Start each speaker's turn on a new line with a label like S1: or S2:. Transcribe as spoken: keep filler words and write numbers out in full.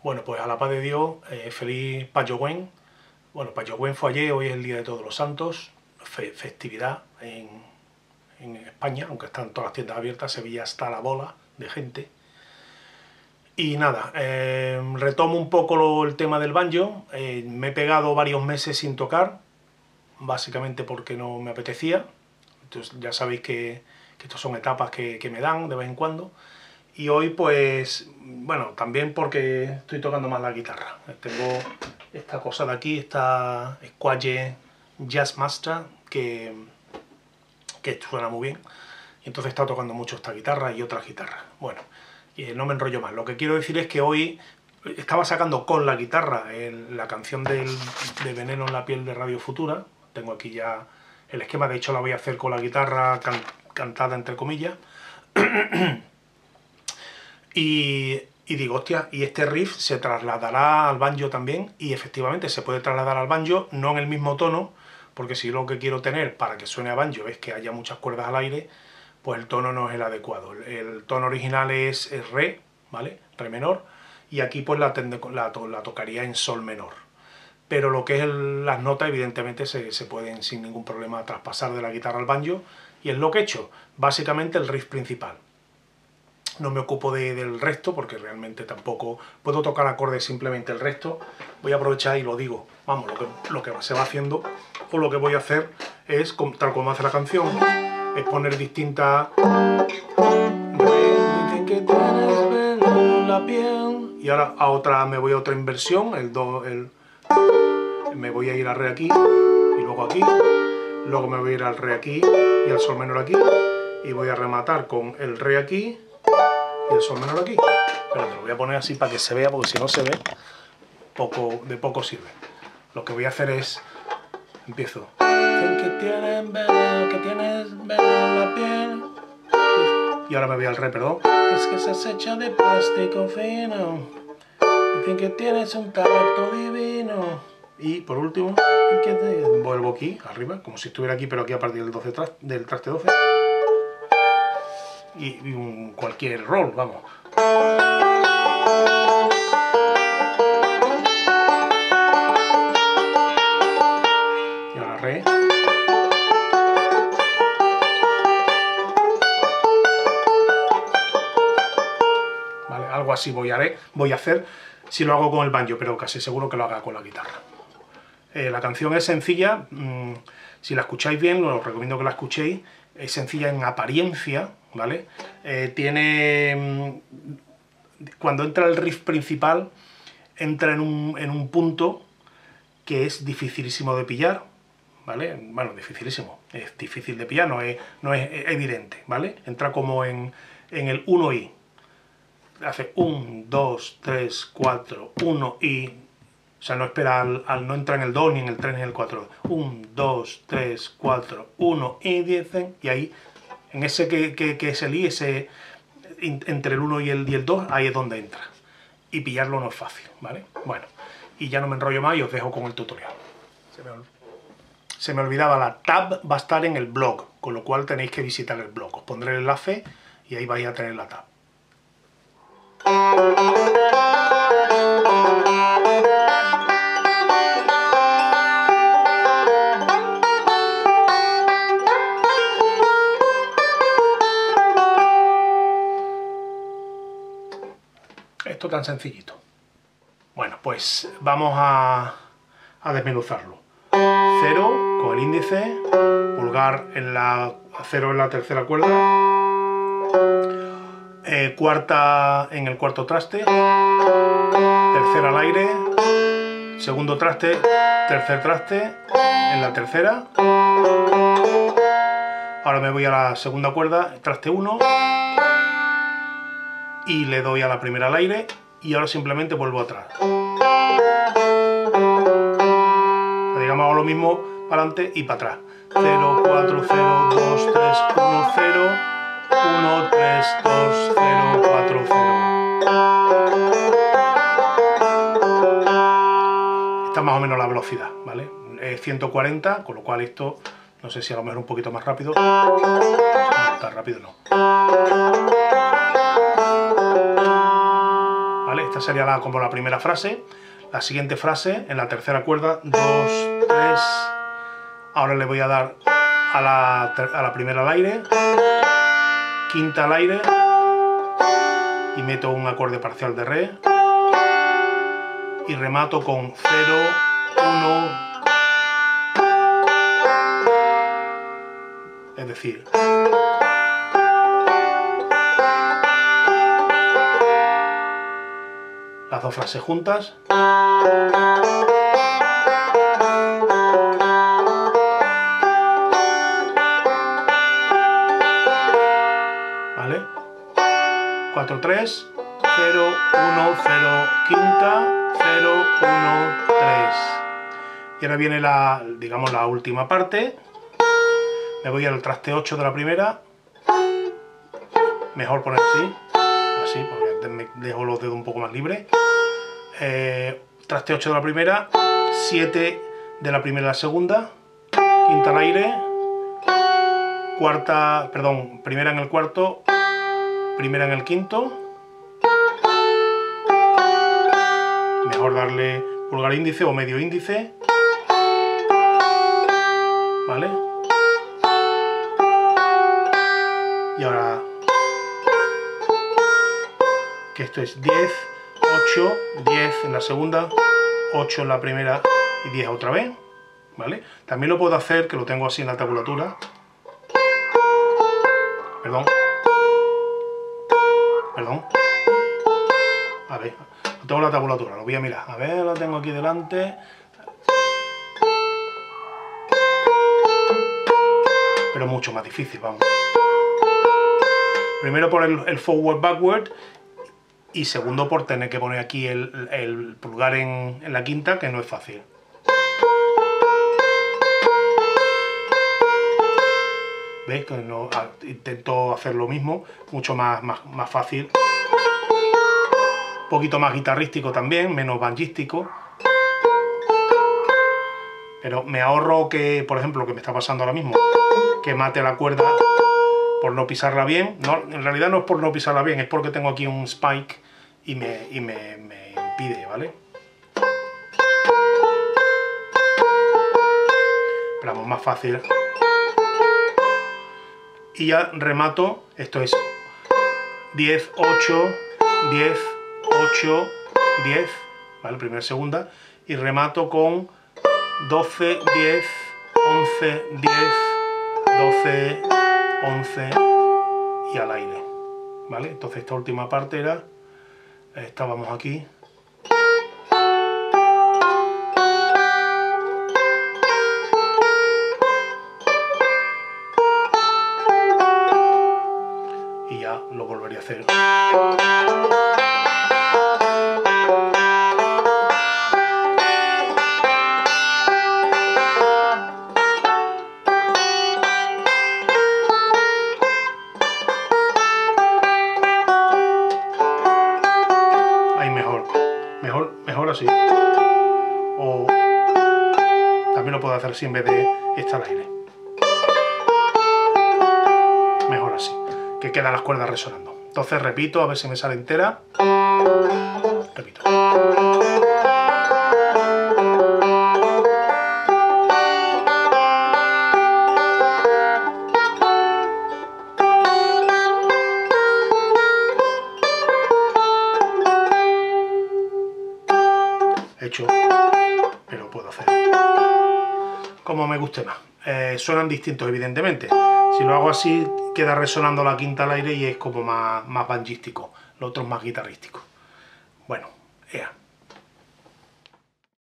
S1: Bueno, pues a la paz de Dios, eh, feliz Payogüen. Bueno, Payogüen fue ayer, hoy es el Día de Todos los Santos, fe festividad en, en España, aunque están todas las tiendas abiertas. Sevilla está a la bola de gente. Y nada, eh, retomo un poco lo, el tema del banjo. Eh, me he pegado varios meses sin tocar, básicamente porque no me apetecía. Entonces ya sabéis que, que estas son etapas que, que me dan de vez en cuando. Y hoy pues, bueno, también porque estoy tocando más la guitarra. Tengo esta cosa de aquí, esta Squire Jazzmaster, que, que suena muy bien. Y entonces he estado tocando mucho esta guitarra y otras guitarras. Bueno, y no me enrollo más. Lo que quiero decir es que hoy estaba sacando con la guitarra el, la canción del, de Veneno en la piel de Radio Futura. Tengo aquí ya el esquema, de hecho la voy a hacer con la guitarra can, cantada entre comillas. Y, y digo, hostia, y este riff se trasladará al banjo también, y efectivamente se puede trasladar al banjo, no en el mismo tono, porque si lo que quiero tener para que suene a banjo es que haya muchas cuerdas al aire, pues el tono no es el adecuado. El, el tono original es, es re, ¿vale? Re menor, y aquí pues la, la, la tocaría en sol menor. Pero lo que es el, las notas evidentemente se, se pueden sin ningún problema traspasar de la guitarra al banjo, y es lo que he hecho, básicamente el riff principal. No me ocupo de, del resto porque realmente tampoco puedo tocar acordes simplemente el resto. Voy a aprovechar y lo digo, vamos, lo que, lo que se va haciendo o lo que voy a hacer es, tal como hace la canción, es poner distintas... Dicen que tienes veneno en la piel. Y ahora a otra, me voy a otra inversión, el do, el... me voy a ir al re aquí y luego aquí, luego me voy a ir al re aquí y al sol menor aquí, y voy a rematar con el re aquí y el sol menor aquí. Pero te lo voy a poner así para que se vea, porque si no se ve, poco, de poco sirve. Lo que voy a hacer es, empiezo. Dicen que tienes veneno, que tienes veneno en la piel. Y ahora me voy al re, perdón. Es que estás hecha de plástico fino. Dicen que tienes un tacto divino. Y por último, que te... vuelvo aquí, arriba, como si estuviera aquí, pero aquí a partir del, doce tra... del traste doce. Y, y un, cualquier rol, vamos. Y ahora re. Vale, algo así voy a, voy a hacer si lo hago con el banjo, pero casi seguro que lo haga con la guitarra. Eh, la canción es sencilla, mmm, si la escucháis bien, os recomiendo que la escuchéis. Es sencilla en apariencia, ¿vale? Eh, tiene... Cuando entra el riff principal, entra en un, en un punto que es dificilísimo de pillar, ¿vale? Bueno, dificilísimo, es difícil de pillar, no es, no es evidente, ¿vale? Entra como en, en el uno i. Hace uno, dos, tres, cuatro, uno i. O sea, no espera al, al no entra en el dos, ni en el tres, ni en el cuatro. uno, dos, tres, cuatro, uno y diez. Y ahí, en ese que, que, que es el i, ese, entre el uno y el, y el dos, ahí es donde entra. Y pillarlo no es fácil, ¿vale? Bueno, y ya no me enrollo más y os dejo con el tutorial. Se me, Se me olvidaba, la tab va a estar en el blog, con lo cual tenéis que visitar el blog. Os pondré el enlace y ahí vais a tener la tab. Esto tan sencillito. Bueno, pues vamos a, a desmenuzarlo. Cero con el índice, pulgar en la cero en la tercera cuerda, eh, cuarta en el cuarto traste, tercera al aire, segundo traste, tercer traste en la tercera. Ahora me voy a la segunda cuerda, traste uno, y le doy a la primera al aire, y ahora simplemente vuelvo atrás. Digamos, hago lo mismo para adelante y para atrás. cero, cuatro, cero, dos, tres, uno, cero, uno, tres, dos, cero, cuatro, cero. Esta es más o menos la velocidad, ¿vale? Es ciento cuarenta, con lo cual esto, no sé si a lo mejor un poquito más rápido. No, tan rápido no. ¿Vale? Esta sería la, como la primera frase. La siguiente frase, en la tercera cuerda, dos, tres. Ahora le voy a dar a la, a la primera al aire, quinta al aire, y meto un acorde parcial de re, y remato con cero, uno, es decir, las dos frases juntas. ¿Vale? cuatro, tres, cero, uno, cero, quinta, cero, uno, tres. Y ahora viene la, digamos, la última parte. Me voy al traste ocho de la primera. Mejor poner así, así, porque me dejo los dedos un poco más libres. Eh, traste ocho de la primera, siete de la primera a la segunda, quinta al aire, cuarta, perdón, primera en el cuarto, primera en el quinto. Mejor darle pulgar índice o medio índice, ¿vale? Y ahora que esto es diez, ocho, diez en la segunda, ocho en la primera y diez otra vez, ¿vale? También lo puedo hacer, que lo tengo así en la tabulatura. Perdón. Perdón. A ver, no tengo la tabulatura, lo voy a mirar. A ver, lo tengo aquí delante. Pero mucho más difícil, vamos. Primero por el, el forward backward, y segundo por tener que poner aquí el, el pulgar en, en la quinta, que no es fácil. ¿Veis? Que no, intento hacer lo mismo, mucho más, más, más fácil. Un poquito más guitarrístico también, menos banjístico. Pero me ahorro que, por ejemplo, lo que me está pasando ahora mismo, que mate la cuerda por no pisarla bien. No, en realidad no es por no pisarla bien, es porque tengo aquí un spike y me, y me, me impide, ¿vale? Pero vamos, más fácil. Y ya remato, esto es diez, ocho, diez, ocho, diez, ¿vale? Primera, segunda, y remato con doce, diez, once, diez, doce, once y al aire, ¿vale? Entonces esta última parte era, estábamos aquí. Y ya lo volvería a hacer. Así, o también lo puedo hacer así en vez de esta al aire. Mejor así, que quedan las cuerdas resonando. Entonces repito, a ver si me sale entera. Repito. Hecho, pero puedo hacer como me guste más. Eh, suenan distintos, evidentemente. Si lo hago así, queda resonando la quinta al aire y es como más, más banjístico. Lo otro es más guitarrístico. Bueno, ea.